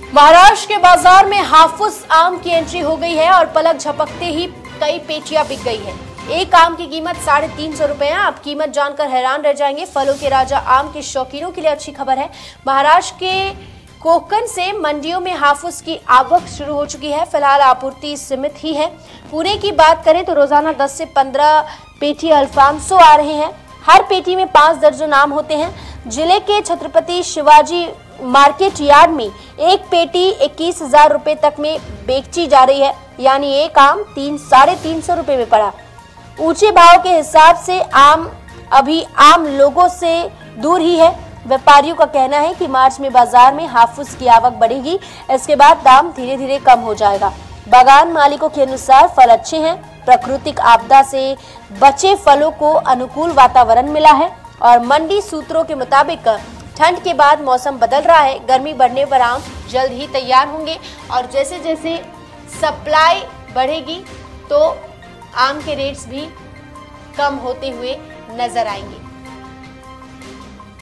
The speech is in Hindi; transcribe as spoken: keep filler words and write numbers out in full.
महाराष्ट्र के बाजार में हाफुस आम की एंट्री हो गई है और पलक झपकते ही कई पेटियां बिक गई है। एक आम की कीमत साढ़े तीन सौ रुपए है। आप कीमत जानकर हैरान रह जाएंगे। फलों के राजा आम के शौकीनों के लिए अच्छी खबर है। महाराष्ट्र के कोकण से मंडियों में हाफुस की आवक शुरू हो चुकी है। फिलहाल आपूर्ति सीमित ही है। पुणे की बात करें तो रोजाना दस से पंद्रह पेटी अल्फांसो आ रहे हैं। हर पेटी में पांच दर्जन आम होते हैं। जिले के छत्रपति शिवाजी मार्केट यार्ड में एक पेटी इक्कीस हजार रुपए तक में बेची जा रही है, यानी एक आम तीन साढ़े तीन सौ रुपए में पड़ा। ऊंचे भाव के हिसाब से आम अभी आम लोगों से दूर ही है। व्यापारियों का कहना है कि मार्च में बाजार में हाफुस की आवक बढ़ेगी, इसके बाद दाम धीरे धीरे कम हो जाएगा। बागान मालिकों के अनुसार फल अच्छे हैं। प्राकृतिक आपदा से बचे फलों को अनुकूल वातावरण मिला है और मंडी सूत्रों के मुताबिक ठंड के बाद मौसम बदल रहा है। गर्मी बढ़ने पर आम जल्द ही तैयार होंगे और जैसे जैसे सप्लाई बढ़ेगी तो आम के रेट्स भी कम होते हुए नजर आएंगे।